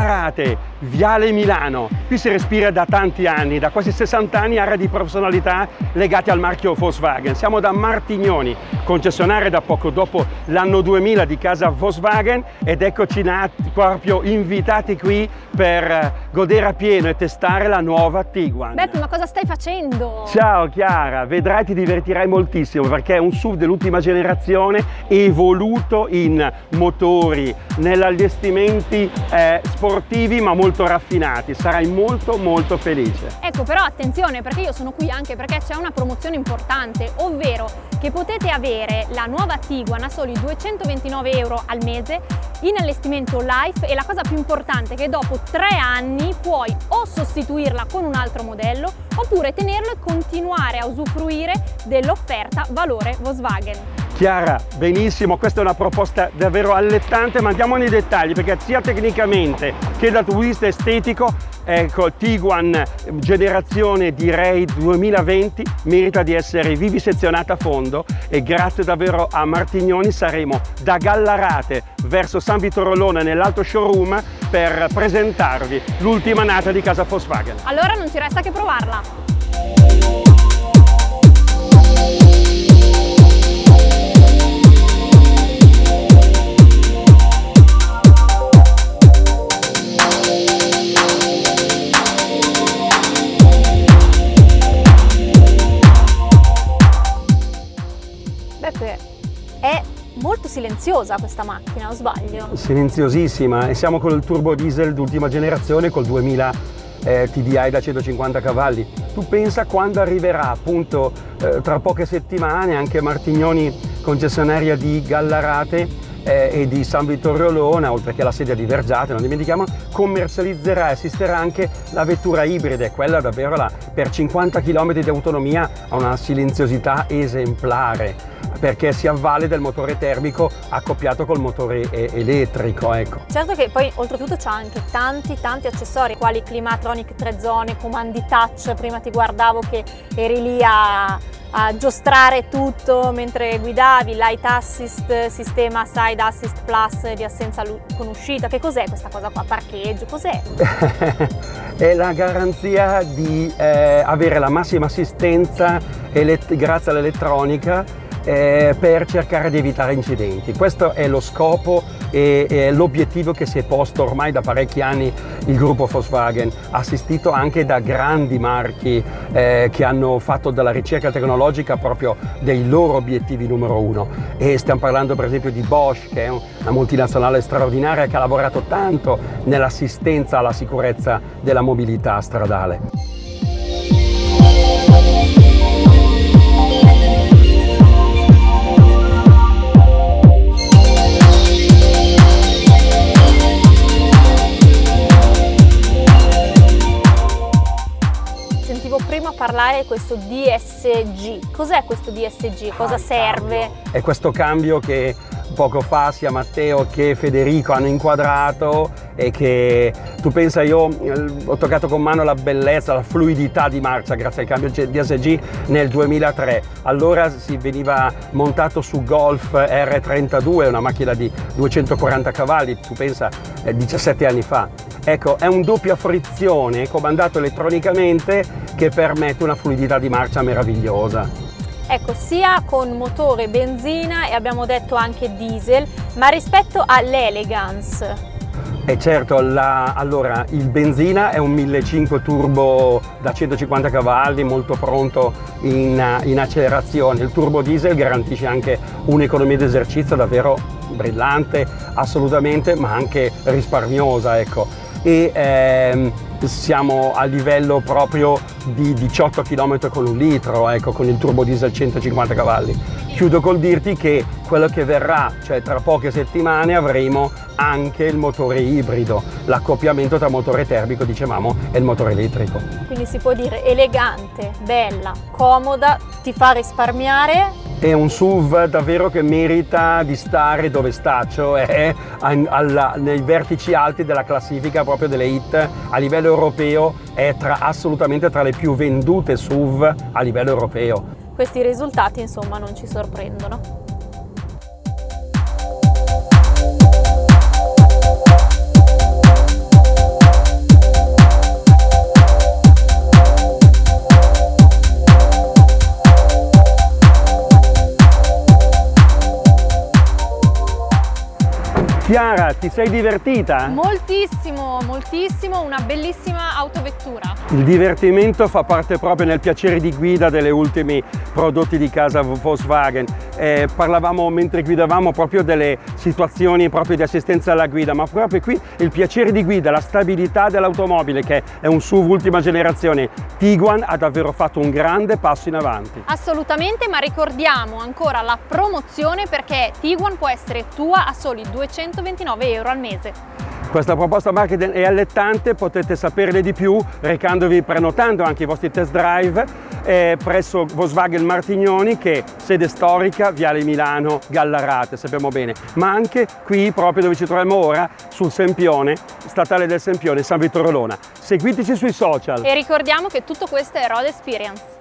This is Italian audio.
Gallarate, Viale Milano. Qui si respira da tanti anni, da quasi 60 anni, area di professionalità legate al marchio Volkswagen. Siamo da Martignoni, concessionaria da poco dopo l'anno 2000 di casa Volkswagen, ed eccoci proprio invitati qui per godere a pieno e testare la nuova Tiguan. Beppe, ma cosa stai facendo? Ciao Chiara, vedrai, ti divertirai moltissimo perché è un SUV dell'ultima generazione evoluto in motori, nell'allestimenti sportivi ma molto raffinati. Sarai molto felice. Ecco, però attenzione, perché io sono qui anche perché c'è una promozione importante, ovvero che potete avere la nuova Tiguan a soli 229 euro al mese in allestimento Life, e la cosa più importante è che dopo 3 anni puoi o sostituirla con un altro modello oppure tenerlo e continuare a usufruire dell'offerta valore Volkswagen. Chiara, benissimo, questa è una proposta davvero allettante, ma andiamo nei dettagli perché sia tecnicamente che dal punto di vista estetico, ecco, Tiguan generazione direi 2020 merita di essere vivisezionata a fondo, e grazie davvero a Martignoni saremo da Gallarate verso San Vittore Olona nell'altro showroom per presentarvi l'ultima nata di casa Volkswagen. Allora non ci resta che provarla! È molto silenziosa questa macchina, o sbaglio? Silenziosissima, e siamo con il turbo diesel d'ultima generazione col 2000 TDI da 150 cavalli. Tu pensa quando arriverà appunto tra poche settimane anche Martignoni, concessionaria di Gallarate e di San Vittorio Olona, oltre che la sede di Vergiate, non dimentichiamo, commercializzerà e assisterà anche la vettura ibrida, e quella davvero per 50 km di autonomia ha una silenziosità esemplare, perché si avvale del motore termico accoppiato col motore elettrico, ecco. Certo che poi oltretutto c'ha anche tanti accessori, quali Climatronic 3 zone, comandi touch. Prima ti guardavo che eri lì a giostrare tutto mentre guidavi, Light Assist, sistema Side Assist Plus di assenza con uscita. Che cos'è questa cosa qua? Parcheggio? Cos'è? È la garanzia di avere la massima assistenza grazie all'elettronica per cercare di evitare incidenti. Questo è lo scopo e l'obiettivo che si è posto ormai da parecchi anni il gruppo Volkswagen, assistito anche da grandi marchi che hanno fatto della ricerca tecnologica proprio dei loro obiettivi numero 1, e stiamo parlando per esempio di Bosch, che è una multinazionale straordinaria che ha lavorato tanto nell'assistenza alla sicurezza della mobilità stradale. Prima parlare di questo DSG. Cos'è questo DSG? Cosa serve? È questo cambio che poco fa sia Matteo che Federico hanno inquadrato, e che tu pensa, io ho toccato con mano la bellezza, la fluidità di marcia grazie al cambio DSG nel 2003. Allora si veniva montato su Golf R32, una macchina di 240 cavalli, tu pensa 17 anni fa. Ecco, è un doppia frizione comandato elettronicamente che permette una fluidità di marcia meravigliosa. Ecco, sia con motore benzina e abbiamo detto anche diesel, ma rispetto all'elegance. E certo, allora il benzina è un 1500 turbo da 150 cavalli, molto pronto in accelerazione. Il turbo diesel garantisce anche un'economia d'esercizio davvero brillante, assolutamente, ma anche risparmiosa, ecco. E siamo a livello proprio di 18 km con 1 litro, ecco, con il turbo diesel 150 cavalli. Chiudo col dirti che quello che verrà, cioè tra poche settimane, avremo anche il motore ibrido, l'accoppiamento tra motore termico, dicevamo, e il motore elettrico. Quindi si può dire elegante, bella, comoda, ti fa risparmiare. È un SUV davvero che merita di stare dove sta, cioè nei vertici alti della classifica proprio delle hit a livello europeo, è assolutamente tra le più vendute SUV a livello europeo. Questi risultati insomma non ci sorprendono. Chiara, ti sei divertita? Moltissimo, moltissimo, una bellissima autovettura. Il divertimento fa parte proprio nel piacere di guida delle ultimi prodotti di casa Volkswagen. Parlavamo mentre guidavamo proprio delle situazioni proprio di assistenza alla guida, ma proprio qui il piacere di guida, la stabilità dell'automobile, che è un SUV ultima generazione. Tiguan ha davvero fatto un grande passo in avanti. Assolutamente, ma ricordiamo ancora la promozione, perché Tiguan può essere tua a soli 229 euro al mese. Questa proposta marketing è allettante, potete saperne di più recandovi, prenotando anche i vostri test drive presso Volkswagen Martignoni, che è sede storica, Viale Milano, Gallarate, sappiamo bene, ma anche qui proprio dove ci troviamo ora, sul Sempione, statale del Sempione, San Vittore Olona. Seguiteci sui social. E ricordiamo che tutto questo è Road Experience.